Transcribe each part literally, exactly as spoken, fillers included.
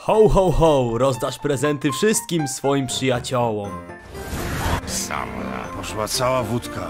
Ho, ho, ho! Rozdasz prezenty wszystkim swoim przyjaciołom. Sama poszła cała wódka.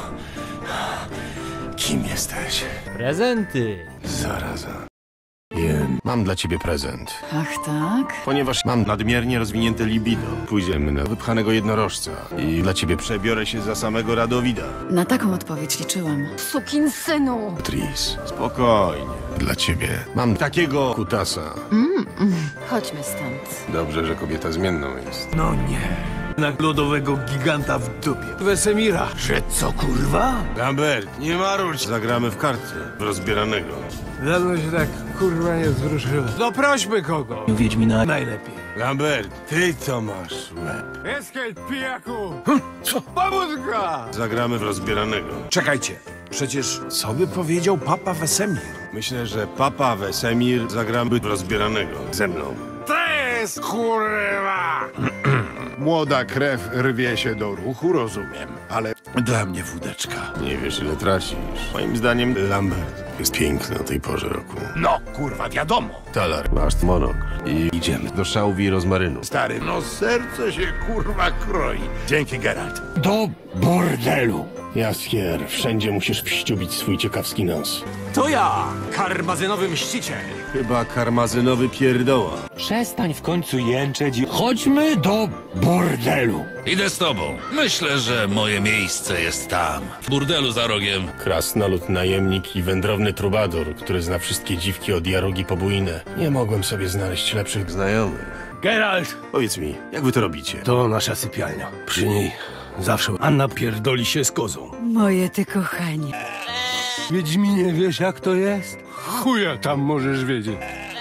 Kim jesteś? Prezenty! Zaraza. Jen, mam dla ciebie prezent. Ach tak? Ponieważ mam nadmiernie rozwinięte libido, pójdziemy na wypchanego jednorożca i dla ciebie przebiorę się za samego Radowida. Na taką odpowiedź liczyłam. Sukinsynu! Tris, spokojnie. Dla ciebie mam takiego kutasa. Mm, mm. Chodźmy stąd. Dobrze, że kobieta zmienną jest. No nie. Na lodowego giganta w dupie. Wesemira. Że co, kurwa? Lambert, nie maruć! Zagramy w karty. W rozbieranego. Dawno się tak, kurwa, nie wzruszyłem. Doprośmy kogo. Wiedźmina najlepiej. Lambert, ty to masz łeb. Eskel, pijaku! Co? Babudka! Zagramy w rozbieranego. Czekajcie. Przecież co by powiedział papa Wesemir? Myślę, że papa Wesemir zagramy w rozbieranego. Ze mną. To jest kurwa! Młoda krew rwie się do ruchu, rozumiem, ale dla mnie wódeczka. Nie wiesz, ile tracisz. Moim zdaniem Lambert jest piękny o tej porze roku. No, kurwa, wiadomo. Talar, masz monokl i idziemy do szałwi i rozmarynu. Stary, no serce się kurwa kroi. Dzięki, Geralt. Do bordelu. Jaskier, wszędzie musisz wściubić swój ciekawski nos. To ja, karmazynowy mściciel. Chyba karmazynowy pierdoła. Przestań w końcu jęczeć i... Chodźmy do bordelu. Idę z tobą. Myślę, że moje miejsce jest tam. W burdelu za rogiem. Krasnolud najemnik i wędrowny trubador, który zna wszystkie dziwki od Jarogi po Bujinę. Nie mogłem sobie znaleźć lepszych znajomych. Geralt! Powiedz mi, jak wy to robicie? To nasza sypialnia. Przy niej zawsze Anna pierdoli się z kozą. Moje ty kochanie. Wiedźminie, wiesz jak to jest? Chuja tam możesz wiedzieć.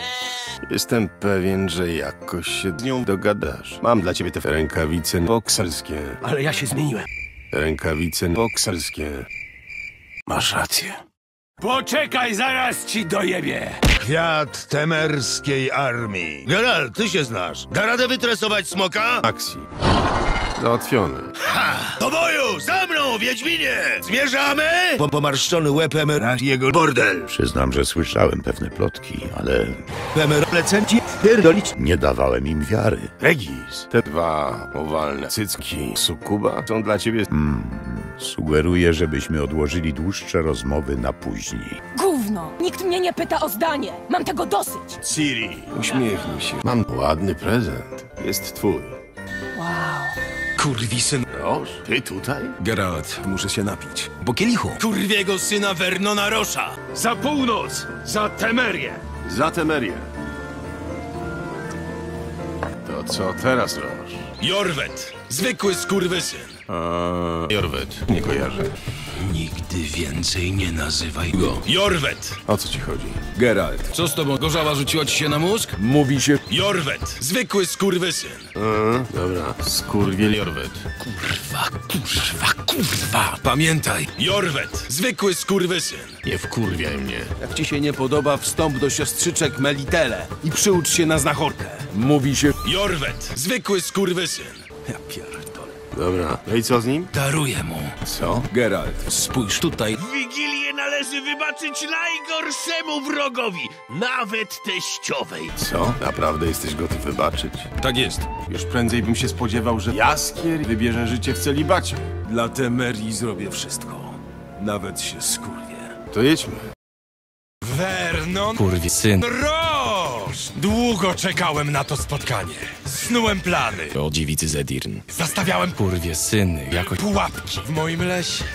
Jestem pewien, że jakoś się z nią dogadasz. Mam dla ciebie te rękawice bokserskie. Ale ja się zmieniłem. Rękawice bokserskie. Masz rację. Poczekaj, zaraz ci dojebie. Kwiat temerskiej armii. Geralt, ty się znasz. Da radę wytresować smoka? Maxi. Załatwiony. Do boju! Za mną, Wiedźminie! Zmierzamy? Po pomarszczony łeb Emera i jego bordel. Przyznam, że słyszałem pewne plotki, ale Emer plecenci pierdolić. nie dawałem im wiary. Regis. Te dwa owalne cycki sukuba są dla ciebie... Mm, sugeruję, żebyśmy odłożyli dłuższe rozmowy na później. Gówno! Nikt mnie nie pyta o zdanie! Mam tego dosyć! Ciri, uśmiechnij się. Mam ładny prezent. Jest twój. Wow. Kurwisyn. Roż, ty tutaj? Geralt, muszę się napić. Po kielichu. Kurwiego syna Vernona Rosza. Za północ! Za Temerię! Za Temerię. To co teraz, Roż? Jorwet. Zwykły skurwysyn. A... Jorwet. Nie kojarzę. Nigdy więcej nie nazywaj go. Jorwet. O co ci chodzi? Geralt. Co z tobą? Gorzała rzuciła ci się na mózg? Mówi się... Jorwet. Zwykły skurwysyn. A, dobra. Skurwiel Jorwet. Kurwa, kurwa, kurwa. Pamiętaj. Jorwet. Zwykły skurwysyn. Nie wkurwiaj mnie. Jak ci się nie podoba, wstąp do siostrzyczek Melitele i przyucz się na znachorkę. Mówi się... Jorwet. Zwykły skurwysyn. Ja pierdolę. Dobra. No i co z nim? Daruję mu. Co? Geralt, spójrz tutaj. W Wigilię należy wybaczyć najgorszemu wrogowi, nawet teściowej. Co? Naprawdę jesteś gotów wybaczyć? Tak jest. Już prędzej bym się spodziewał, że Jaskier wybierze życie w celibacie. Dla Temerii zrobię wszystko. Nawet się skurwię. To jedźmy. Vernon Kurwi syn. Roż! Długo czekałem na to spotkanie. Snułem plany. O dziewicy Zedirn. Zastawiałem Kurwie syny, jakoś... pułapki w moim lesie.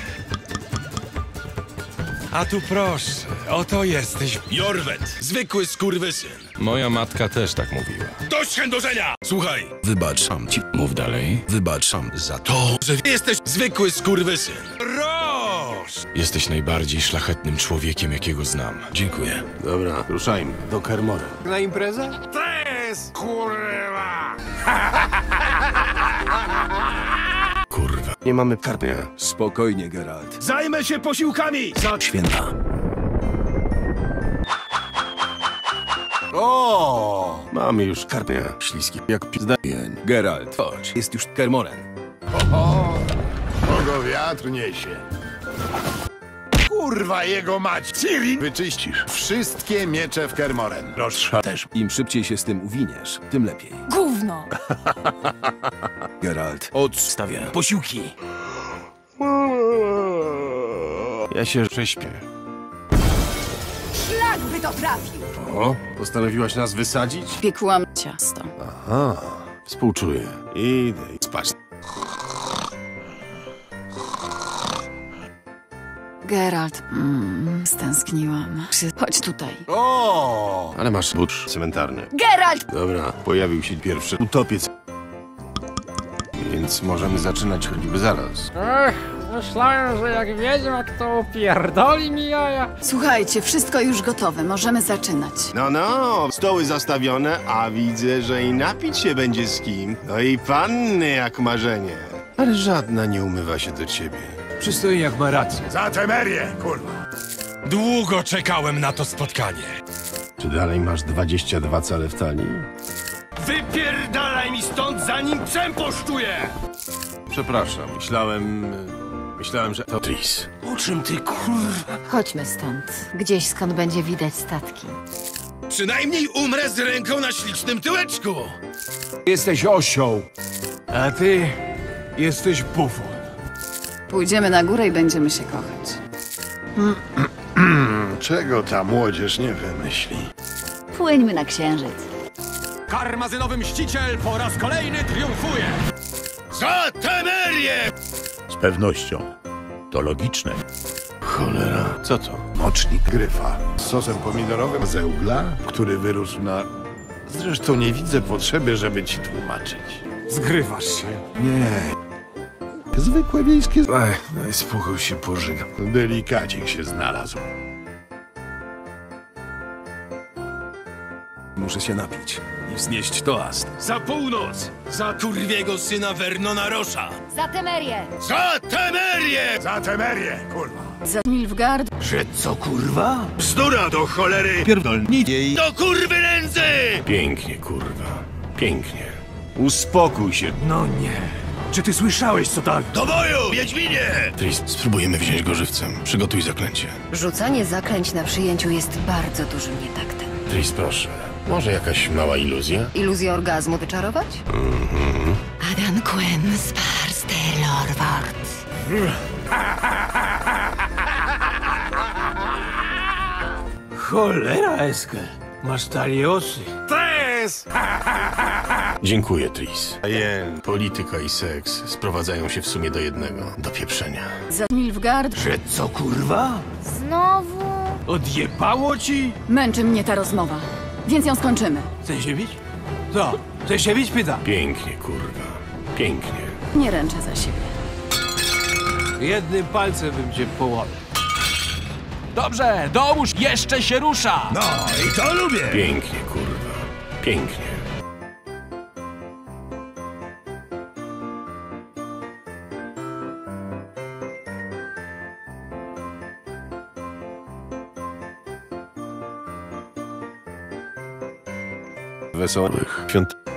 A tu proszę, oto jesteś. Jorwet, zwykły skurwysyn. Moja matka też tak mówiła. Dość chędożenia! Słuchaj. Wybaczam ci. Mów dalej. Wybaczam za to, że jesteś zwykły skurwysyn. Roż! Jesteś najbardziej szlachetnym człowiekiem, jakiego znam. Dziękuję. Dobra, ruszajmy. Do Kermory. Na imprezę? Tres! Kurwa! Kurwa. Nie mamy kartnia. Spokojnie, Geralt. Zajmę się posiłkami! Za Święta. O! Mamy już kartnia. Śliski jak pizda. Geralt, chodź. Jest już Kermoren. Oho, kogo wiatr niesie. Kurwa jego mać! Ciri! Wyczyścisz wszystkie miecze w Kermoren. Roztrza też. Im szybciej się z tym uwiniesz, tym lepiej. Gówno! Geralt, odstawię posiłki. Ja się prześpię. Szlak by to trafił! O, postanowiłaś nas wysadzić? Piekłam ciasto. Aha, współczuję. Idę spać. Geralt, mm, stęskniłam. Przy- Chodź tutaj. O! Ale masz but cmentarny. Geralt! Dobra, pojawił się pierwszy utopiec. Więc możemy zaczynać choćby zaraz. Ech, myślałem, że jak wiedźmak to upierdoli mi jaja. Słuchajcie, wszystko już gotowe, możemy zaczynać. No, no, stoły zastawione, a widzę, że i napić się będzie z kim. No i panny jak marzenie. Ale żadna nie umywa się do ciebie. Przystojniak ma rację. Za temerię, kurwa! Długo czekałem na to spotkanie. Czy dalej masz dwadzieścia dwa cale w talii? Wypierdalaj mi stąd, zanim psem poszczuję! Przepraszam, myślałem... Myślałem, że to Tris. O czym ty kurwa? Chodźmy stąd. Gdzieś skąd będzie widać statki. Przynajmniej umrę z ręką na ślicznym tyłeczku. Jesteś osioł. A ty jesteś bufon. Pójdziemy na górę i będziemy się kochać. Czego ta młodzież nie wymyśli? Płyńmy na księżyc. Karmazynowy mściciel po raz kolejny triumfuje! Za temerię! Z pewnością. To logiczne. Cholera, co to? Mocznik gryfa z sosem pomidorowym ze ugla, który wyrósł na... Zresztą nie widzę potrzeby, żeby ci tłumaczyć. Zgrywasz się. Nie. Zwykłe wiejskie... Ech, daj spokój, się pożygam. Delikacik się znalazł. Muszę się napić i wznieść toast. Za północ! Za kurwiego syna Vernona Rosza! Za Temerię! Za temerię! Za temerię, kurwa! Za Nilfgaard. Że co kurwa? Bzdura do cholery! Pierdolnij jej. Do kurwy nędzy! Pięknie, kurwa. Pięknie. Uspokój się. No nie. Czy ty słyszałeś, co tak? Do boju, Wiedźminie! Tris, spróbujemy wziąć go żywcem. Przygotuj zaklęcie. Rzucanie zaklęć na przyjęciu jest bardzo dużym nietaktem. Tris, proszę. Może jakaś mała iluzja? Iluzję orgazmu wyczarować? Mhm. Adan Quen spars Lorwart. Cholera, Eskel. Masz taliosy. Dziękuję, Tris. Jen, polityka i seks sprowadzają się w sumie do jednego. Do pieprzenia. Za Nilfgaard. Że co kurwa? Znowu? Odjebało ci? Męczy mnie ta rozmowa, więc ją skończymy. Chcesz się bić? Co? Chcesz się bić, pyta? Pięknie, kurwa. Pięknie. Nie ręczę za siebie. Jednym palcem bym cię połamał. Dobrze, dołóż, jeszcze się rusza! No i to lubię! Pięknie, kurwa. Pięknie. Wesołych świąt...